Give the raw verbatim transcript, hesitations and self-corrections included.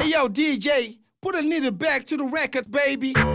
yo, D J, put a needle back to the record, baby.